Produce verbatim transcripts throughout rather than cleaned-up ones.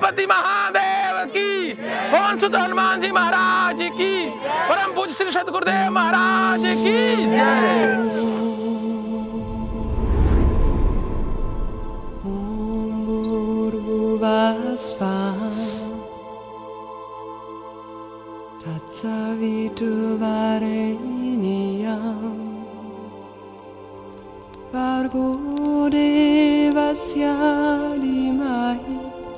गणपति महादेव की, पवन सुत हनुमान जी महाराज की, परम पूज्य श्री सद्गुरुदेव महाराज की जय। Tatsaviturvarenyam Bhargo devasya dhimahi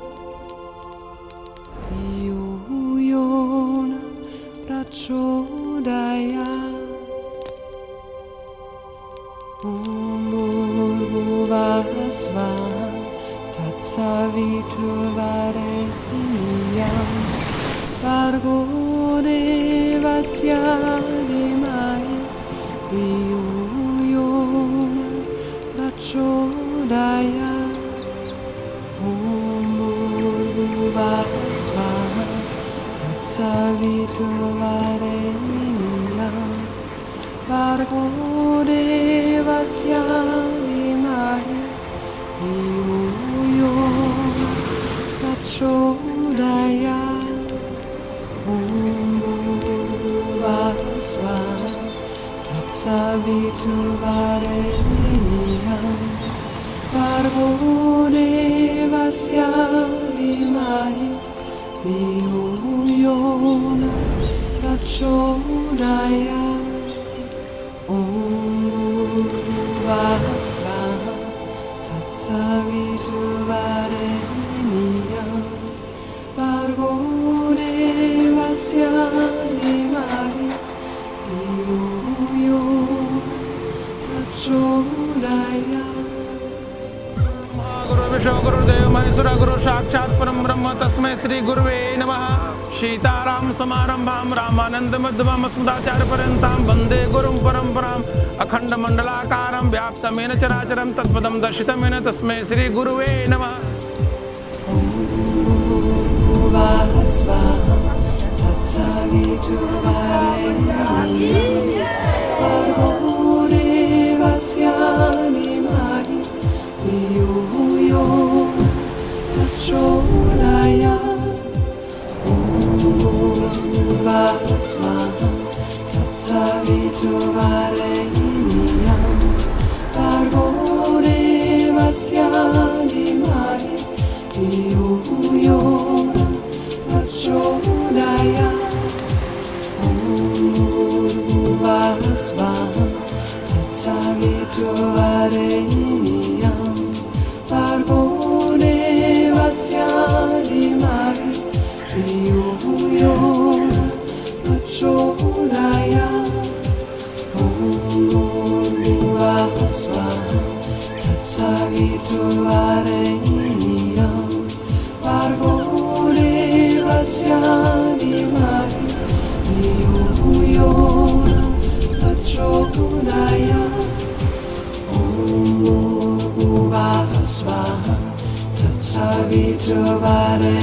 Dhiyo yona prachodayat Om Bhurvuvah Swaha Tatsaviturvarenyam Bhargo devasya dhimahi Dhiyo yona prachodayat Om Bhurvuvah Swaha Tatsaviturvarenyam Bhargo devasya dhimahi Dhiyo yona prachodayat Om Bhurvuvah Swaha Tatsaviturvarenyam Bhargo devasya dhimahi Dhiyo yona prachodayat Om Bhurvuvah Swaha Tatsaviturvarenyam Bhargo devasya dhimahi Dhiyo yona prachodayat गुरु विष्णु गुरुदेव महेश्वर गुरु साक्षात् परम ब्रह्म तस्मै श्री गुरुवे नमः। सीताराम समारंभां रामानंद मध्यमं अस्मदाचार्य पर्यन्तां वन्दे गुरुं परम्पराम् अखंड मंडलाकारं व्याप्तमेन चराचरं तत्पदं दर्शितमेन तस्मै श्री गुरुवे नमः। Bhurvuvah Swaha Tatsaviturvarenyam Bhargo devasya dhimahi Dhiyo yona prachodayat Om Bhurvuvah Swaha Tatsaviturvarenyam Bhargo devasya dhimahi Dhiyo yona prachodayat Om Bhurvuvah Swaha Tatsaviturvarenyam Bhargo devasya dhimahi Dhiyo yona prachodayat Om Bhurvuvah Swaha Tatsaviturvarenyam Bhargo devasya dhimahi Dhiyo yona prachodayat Om Bhurvuvah Swaha Tatsaviturvarenyam